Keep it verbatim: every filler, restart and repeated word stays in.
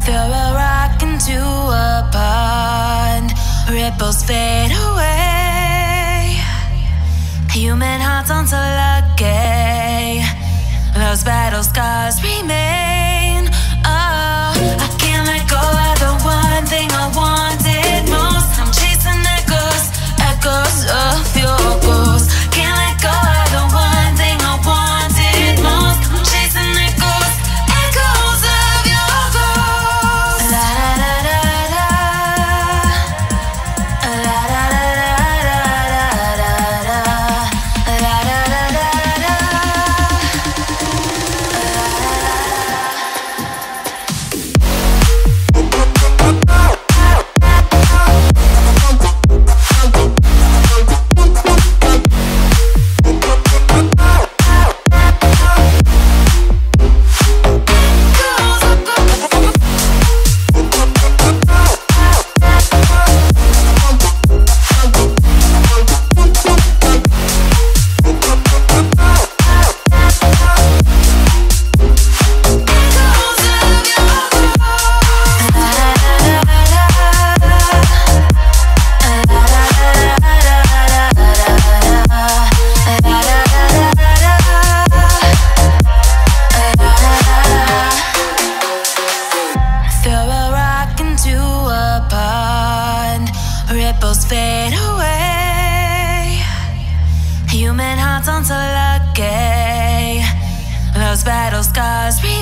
Throw a rock into a pond, ripples fade away. Human hearts aren't so lucky, those battle scars remain. Oh, I can't let go of the one thing I wanted most. I'm chasing echoes, echoes of your ghost. Can't let go of the one thing I wanted most. I'm chasing echoes, echoes of your ghost. La da da da da, la da da da da da, la da da da da. Ripples fade away. Human hearts aren't so lucky, those battle scars